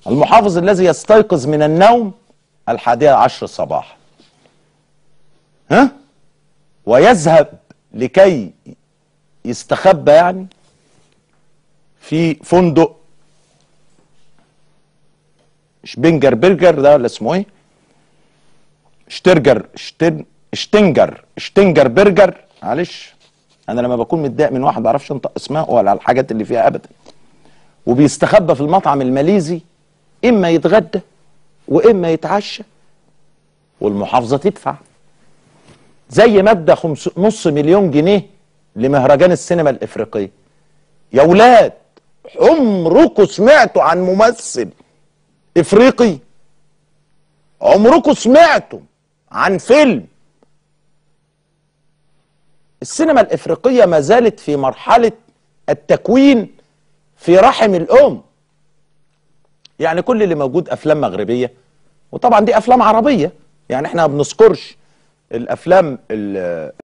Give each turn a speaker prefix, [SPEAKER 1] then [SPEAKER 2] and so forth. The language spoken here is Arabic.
[SPEAKER 1] المحافظ الذي يستيقظ من النوم 11:10 صباحا، ويذهب لكي يستخبى يعني في فندق شبنجر برجر ده ولا اسمه ايه؟ شتنجر برجر. معلش انا لما بكون متضايق من واحد ما بعرفش انطق اسماء ولا الحاجات اللي فيها ابدا. وبيستخبى في المطعم الماليزي، اما يتغدى واما يتعشى والمحافظه تدفع. زي مبدا نص مليون جنيه لمهرجان السينما الافريقيه. يا ولاد عمركم سمعتوا عن ممثل افريقي؟ عمركم سمعتوا عن فيلم؟ السينما الافريقيه ما زالت في مرحله التكوين في رحم الام. يعني كل اللي موجود افلام مغربيه، وطبعا دي افلام عربيه، يعني احنا ما بنذكرش الافلام